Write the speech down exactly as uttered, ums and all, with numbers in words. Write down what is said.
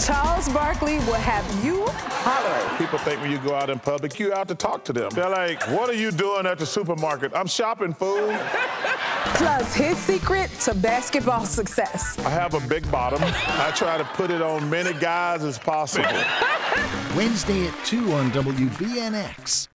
Charles Barkley will have you hollering. People think when you go out in public, you out to talk to them. They're like, what are you doing at the supermarket? I'm shopping, fool. Plus, his secret to basketball success. I have a big bottom. I try to put it on many guys as possible. Wednesday at two on W B N X.